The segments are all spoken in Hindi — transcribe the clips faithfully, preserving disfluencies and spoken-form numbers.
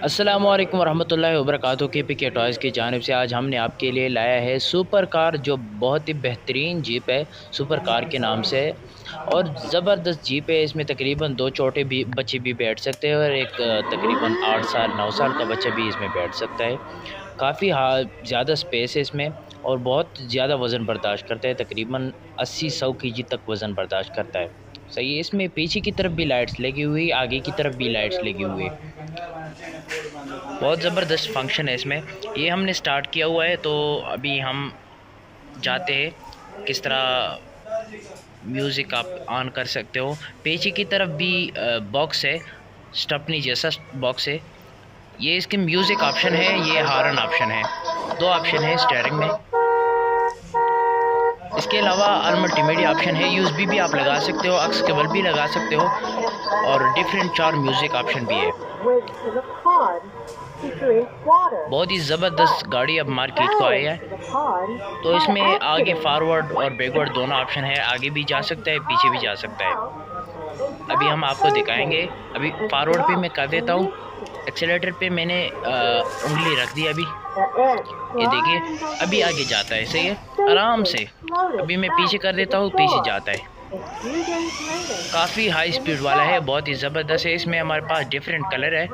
अस्सलामु अलैकुम वरहमतुल्लाहि वबरकातुहू। के पी के टॉयज़ की जानिब से आज हमने आपके लिए लाया है सुपर कार, जो बहुत ही बेहतरीन जीप है, सुपर कार के नाम से है और ज़बरदस्त जीप है। इसमें तकरीबन दो छोटे भी बच्चे भी बैठ सकते हैं और एक अ, तकरीबन आठ साल नौ साल का बच्चा भी इसमें बैठ सकता है। काफ़ी हा ज़्यादा स्पेस है इसमें और बहुत ज़्यादा वज़न बर्दाश्त करता है, तकरीबन अस्सी सौ केजी तक वज़न बर्दाश्त करता है। सही है। इसमें पीछे की तरफ भी लाइट्स लगी हुई, आगे की तरफ भी लाइट्स लगी हुई है। बहुत ज़बरदस्त फंक्शन है इसमें। ये हमने स्टार्ट किया हुआ है, तो अभी हम जाते हैं किस तरह म्यूज़िक आप ऑन कर सकते हो। पीछे की तरफ भी बॉक्स है, स्टपनी जैसा बॉक्स है। ये इसके म्यूज़िक ऑप्शन है, ये हॉर्न ऑप्शन है, दो ऑप्शन है स्टीयरिंग में। इसके अलावा अल मल्टीमीडिया ऑप्शन है, यूएसबी भी आप लगा सकते हो, अक्स केबल भी लगा सकते हो और डिफरेंट चार म्यूज़िक ऑप्शन भी है। बहुत ही ज़बरदस्त गाड़ी अब मार्केट को आई है। तो इसमें आगे फॉरवर्ड और बैकवर्ड दोनों ऑप्शन है, आगे भी जा सकता है, पीछे भी जा सकता है। अभी हम आपको दिखाएंगे। अभी फॉरवर्ड पे मैं कर देता हूँ, एक्सेलेरेटर पे मैंने उंगली रख दी। अभी ये देखिए, अभी आगे जाता है, सही है, आराम से। अभी मैं पीछे कर देता हूँ, पीछे जाता है। काफ़ी हाई स्पीड वाला है, बहुत ही ज़बरदस्त है। इसमें हमारे पास डिफरेंट कलर है।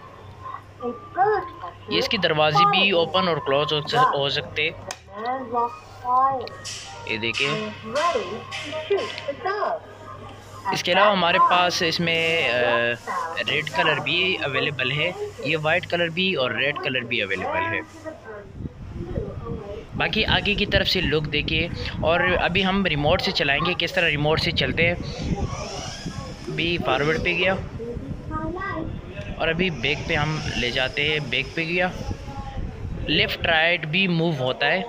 ये इसकी दरवाजे भी ओपन और क्लोज हो सकते। ये देखिए। इसके अलावा हमारे पास इसमें रेड कलर भी अवेलेबल है, ये वाइट कलर भी और रेड कलर भी अवेलेबल है। बाकी आगे की तरफ से लुक देखिए। और अभी हम रिमोट से चलाएंगे, किस तरह रिमोट से चलते हैं। अभी फॉरवर्ड पे गया और अभी बैक पे हम ले जाते हैं, बैक पे गया। लेफ़्ट राइट भी मूव होता है।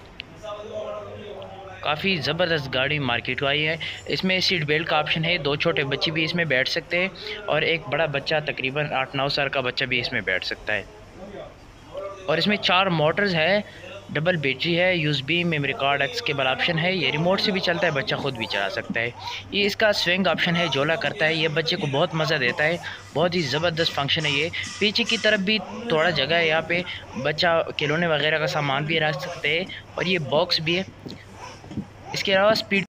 काफ़ी ज़बरदस्त गाड़ी मार्केट को आई है। इसमें सीट बेल्ट का ऑप्शन है, दो छोटे बच्चे भी इसमें बैठ सकते हैं और एक बड़ा बच्चा तकरीबन आठ नौ साल का बच्चा भी इसमें बैठ सकता है। और इसमें चार मोटर्स है, डबल बैटरी है, USB, memory card, aux cable option है। ये रिमोट से भी चलता है, बच्चा खुद भी चला सकता है। ये इसका स्विंग ऑप्शन है, झोला करता है, ये बच्चे को बहुत मज़ा देता है। बहुत ही ज़बरदस्त फंक्शन है ये। पीछे की तरफ भी थोड़ा जगह है, यहाँ पे बच्चा खिलौने वगैरह का सामान भी रख सकते हैं और ये बॉक्स भी है। इसके अलावा स्पीड